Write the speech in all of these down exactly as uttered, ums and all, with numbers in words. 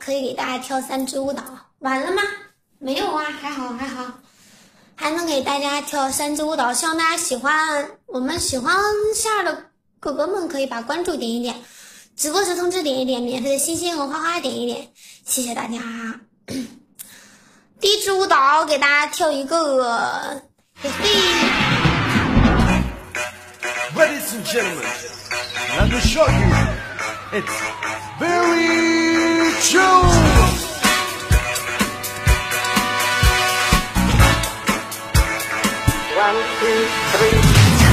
可以给大家跳三支舞蹈。完了吗？没有啊，还好还好，还能给大家跳三支舞蹈。希望大家喜欢，我们喜欢夏儿的哥哥们可以把关注点一点，直播时通知点一点，免费的星星和花花点一点，谢谢大家。第一支舞蹈给大家跳一个，嘿嘿。 Ladies and gentlemen, let me show you. It's very true. One, two, three.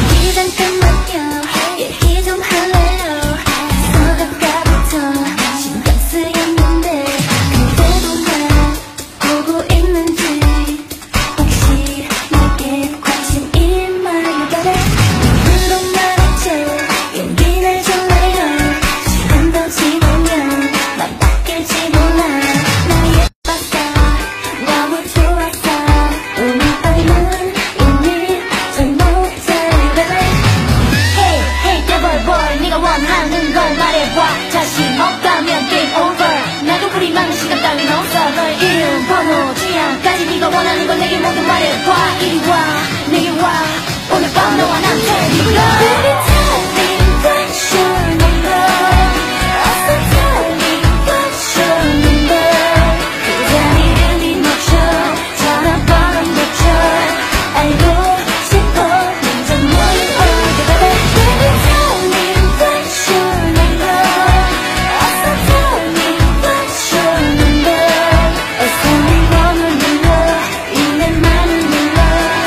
얘기 좀 할래요. 서가까부터 신경 쓰였는데 그대도 날 보고 있는지 혹시 내게 관심 있나요? 입으로 말했죠. 용기 내줄래요. 시간 더 지나면 난 바뀔지 몰라. 나 예뻤어. 너무 좋았어. 오늘 밤은 이미 잘못해. Hey, hey, devil boy, 네가 원하는 걸 말해봐. 자신 없다면 game over. 나도 우리 많은 시간 따윈 없어. 너의 이름, 번호, 취향까지 네가 원하는 걸 내게 모두 말해봐. 이리 와, 내게 와. 오늘 밤 너와 난 테니까. Baby, tell me what's your number. 어서 tell me what's your number. 그 자리를 멈춰, 전화번호 놓쳐. 알고 싶어, 먼저 너의 얼굴 봐봐. Baby, tell me what's your number. 어서 tell me what's your number. 어서 네 번호 눌러, 이 내 맘을 눌러.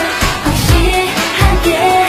확실하게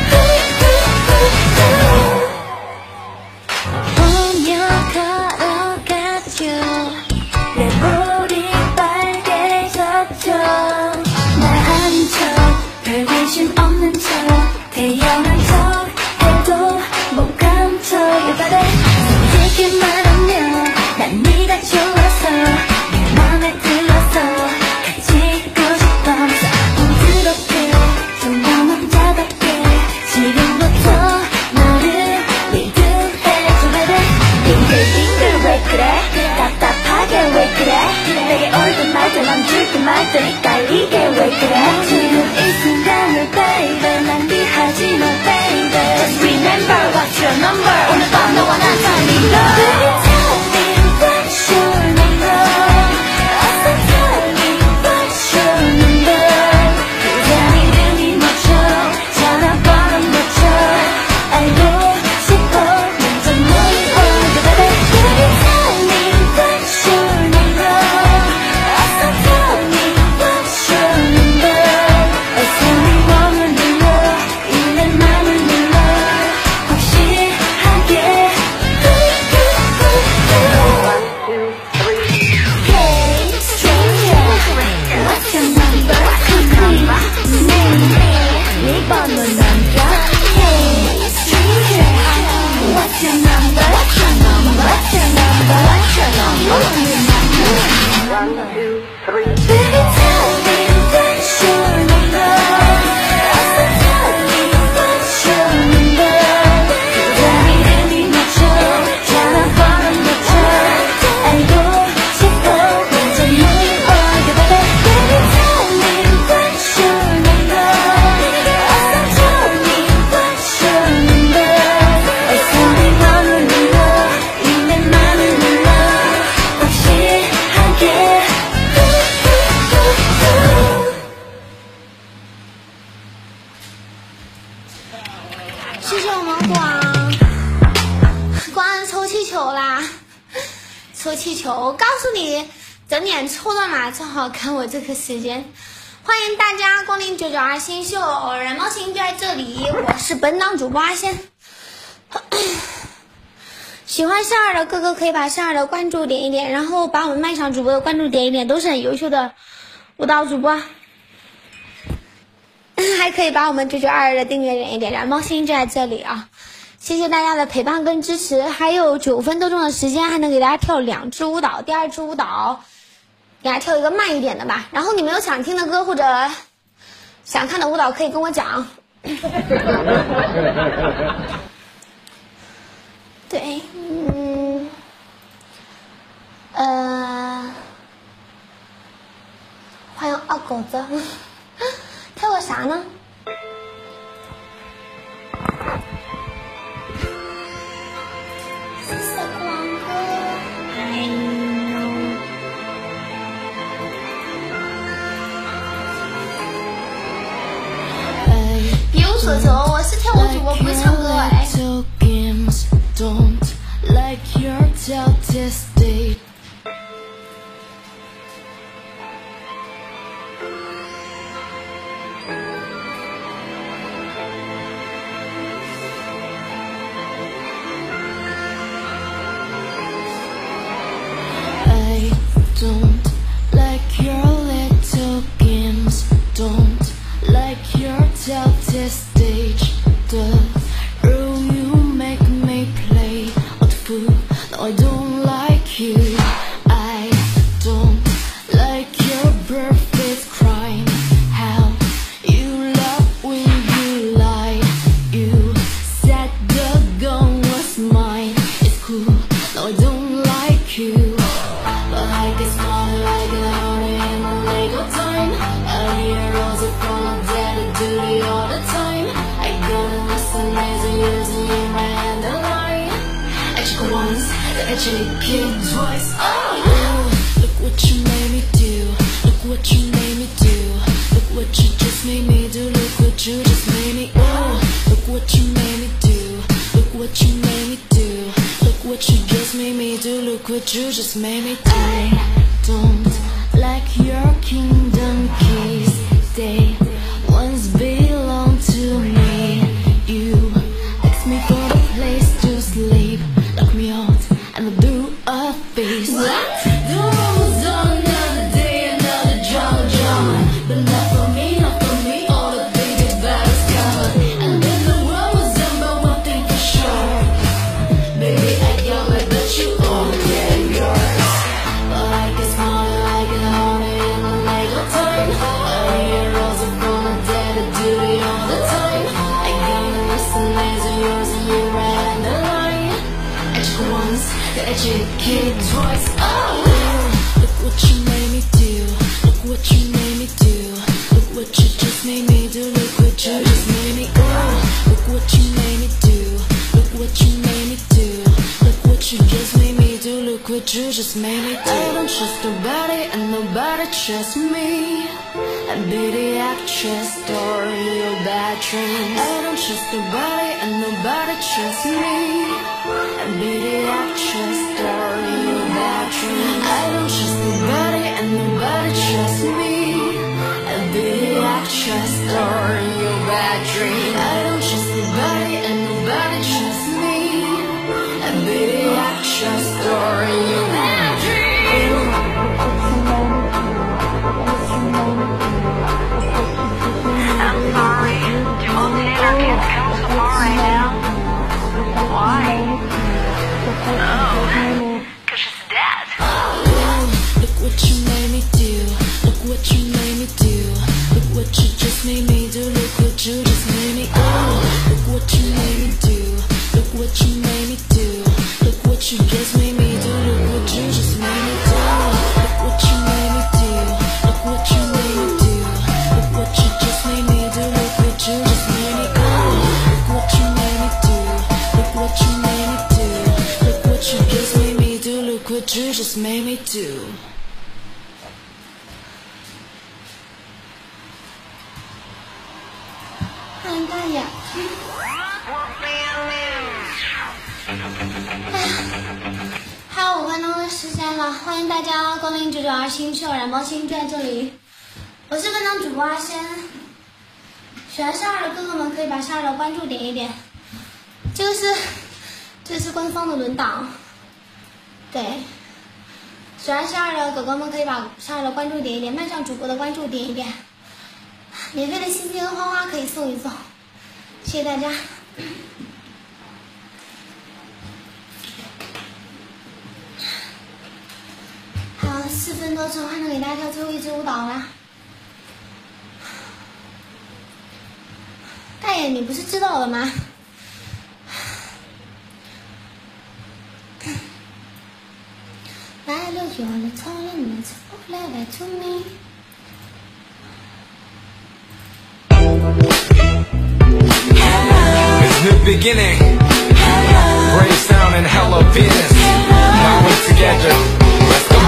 보며 걸어가죠. 내 볼이 빨개졌죠. 말하는 척, 별 관심 없는 척, 태연한 척 해도 못 감춰. 여봐라, 솔직히 말하면 난 네가 좋아서 내 맘에 들어서 가지고 싶어. 부드럽게 좀 더 남자답게 지금부터 너를 리드해줘. baby. 빙글빙글 왜 그래? 답답하게 왜 그래? 내게 올든 말든 얹을든 말든 헷갈리게 왜 그래? 지금 이 순간을 baby 낭비하지 마 baby. Just remember what's your number. 오늘 밤 너와 난 달리다. Baby tell me what's your number. 어서 tell me what's your number. 그 자리를 네 멈춰, 전화번호 놓쳐. 알고 싶어, 먼저 너의 얼굴 봐봐. Baby tell me what's your number. 어서 tell me what's your number. 어서 네 번호 눌러, 이 내 맘을 눌러. 확실하게 Hey stranger, what's your number? 네 번호 남겨. Hey stranger, what's your number? What's your number? What's your number? What's your number? One, two, three. Baby, tell me what's your number. 어서 tell me what's your number. 그 자리를 네 멈춰, 전화번호 놓쳐. 알고 싶어, 먼저 너의 얼굴 봐봐. Baby, tell me what's your number. 어서 tell me what's your number. 어서 네 번호 눌러, 이 내 맘을 눌러. 확실하게 谢谢我们广广抽气球啦，抽气球！我告诉你，整点抽的嘛，正好看我这个时间。欢迎大家光临九九二新秀，燃猫星就在这里，我是本档主播阿仙。喜欢夏儿的哥哥可以把夏儿的关注点一点，然后把我们麦上主播的关注点一点，都是很优秀的舞蹈主播。还可以把我们九九二的订阅点一点，燃猫星就在这里啊！谢谢大家的陪伴跟支持，还有九分多钟的时间，还能给大家跳两支舞蹈。第二支舞蹈给大家跳一个慢一点的吧。然后你们有想听的歌或者想看的舞蹈，可以跟我讲。对，嗯，呃。 狗子，跳个啥呢？谢谢光哥。别无所求，我是跳舞主播，不是唱歌哎。关注点一点，慢上主播的关注点一点，免费的星星和花花可以送一送，谢谢大家。好，四分多钟，还能给大家跳最后一支舞蹈啦。大爷，你不是知道了吗？来了，有了，超了，你才不来来 to me。 beginning. Brave sound and hella business. Now we're together. Let's go.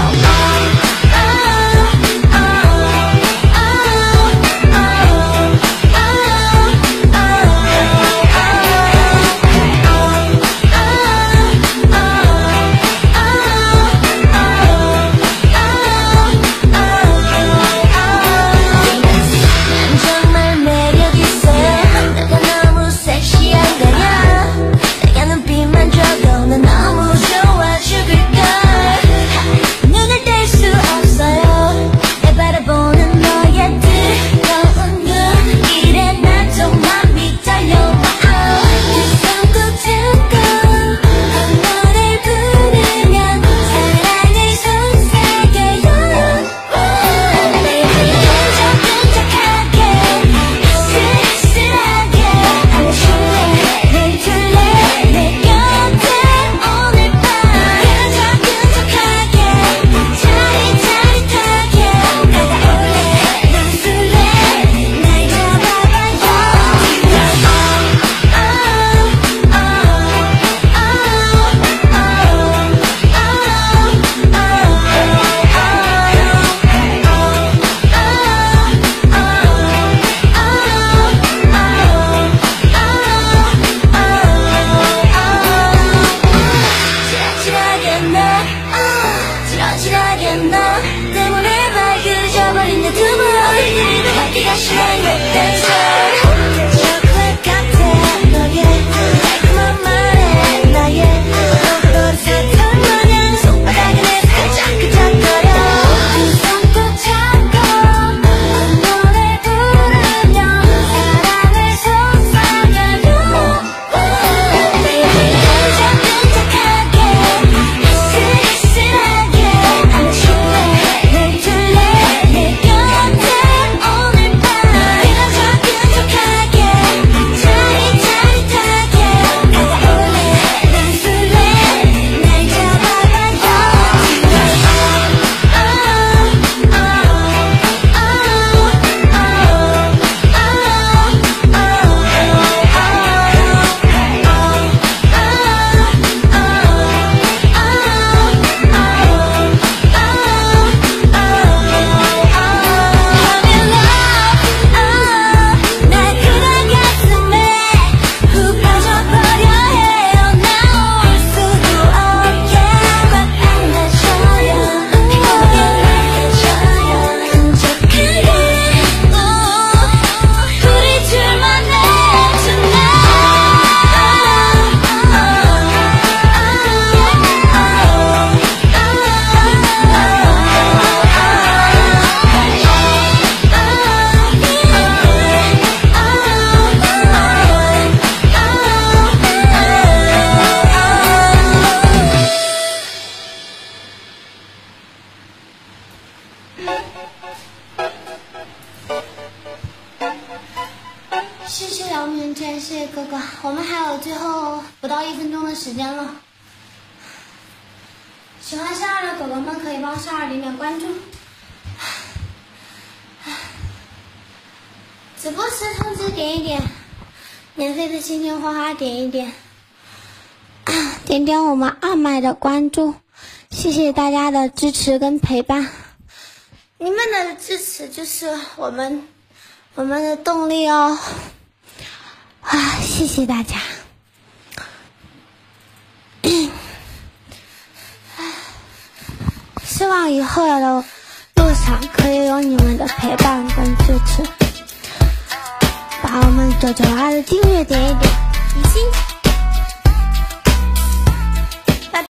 谢谢姚明天，谢谢哥哥，我们还有最后不到一分钟的时间了。喜欢夏二的狗狗们可以帮夏二点点关注，直播时通知点一点，免费的心情花花点一点，点点我们二麦的关注，谢谢大家的支持跟陪伴，你们的支持就是我们我们的动力哦。啊，谢谢大家。希望以后的路上可以有你们的陪伴跟支持，把我们九九二的订阅点一点，比心。